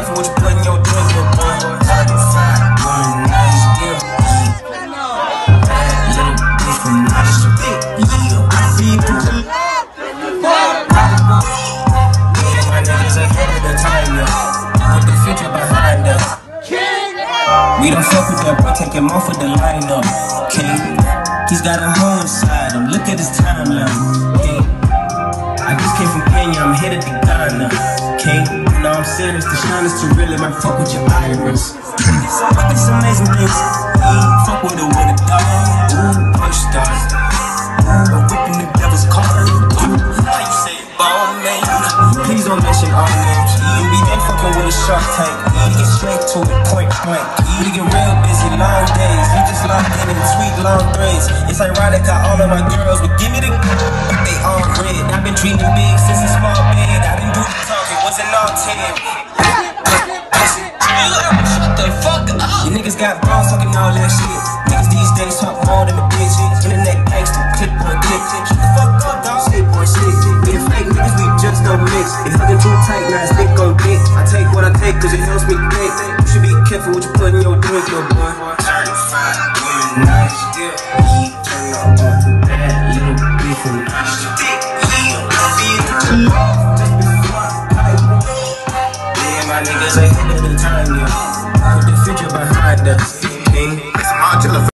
careful what you put in your drink, little boy. 35, one night, yeah. Bad little bitch from Nashville. Yeah, I feed people. My niggas ahead of the time, yeah. Put the future behind us. We don't fuck with that boy, take him off with the lineup. Okay, he's got a hole inside him. Look at his timeline. Okay, I just came from Kenya, I'm headed to Ghana. Okay, no, I'm serious. The shine is too real. It might fuck with your iris. So look at some amazing things. Fuck with a dog. Ooh, punch stars. Ooh, whipping the devil's car. How you say it, ball man? Please don't mention our names. We ain't fucking with a Shark Tank. We get straight to it, point blank. We get real busy, long days. We just locked in sweet long threads. It's ironic how all of my girls would give me the but they all red. I've been dreaming big since a small bed. I didn't do the talking, wasn't all 10. Shut the fuck up. You niggas got balls talking all that shit. Niggas these days talk more than a bitch. Internet gangster, click on click. Shut the fuck up, dog. Shit boy shit. Being fake niggas, we just don't mix. They hugging too tight, now it's dick on dick. I take what I take cause it helps me think. You should be careful what you put in your drink, little boy. 35, one night, yeah. Turn up on bad little bitch from Nashville. Yeah, I feel